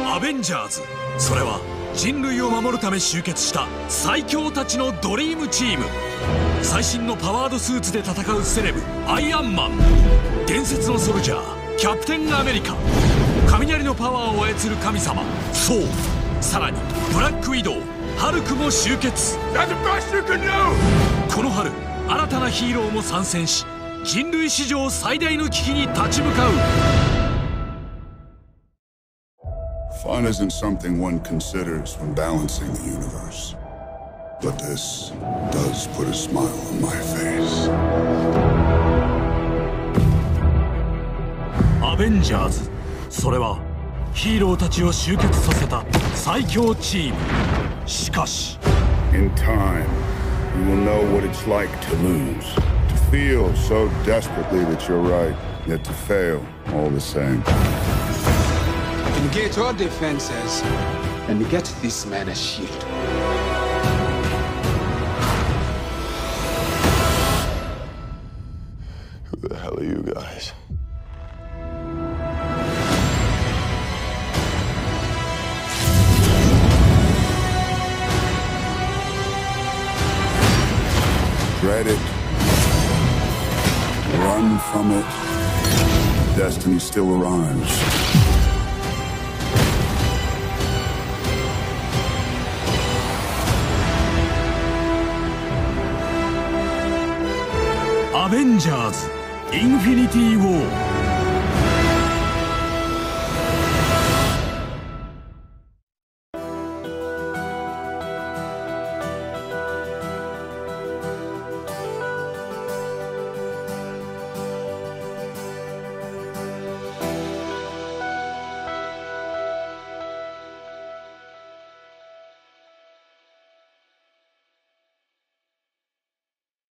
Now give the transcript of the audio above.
アベンジャーズ、それは人類を守るため集結した最強たちのドリームチーム。最新のパワードスーツで戦うセレブアイアンマン、伝説のソルジャーキャプテンアメリカ、雷のパワーを操る神様ソー、さらにブラックウィドウ、ハルクも集結。この春新たなヒーローも参戦し、人類史上最大の危機に立ち向かう。 Fun isn't something one considers when balancing the universe. But this does put a smile on my face. アベンジャーズ、それはヒーローたちを集結させた最強チーム。しかし In time, you will know what it's like to lose. To feel so desperately that you're right, yet to fail all the same. Negate our defenses and get this man a shield. Who the hell are you guys? Dread it. Run from it. Destiny still arrives. Avengers: Infinity War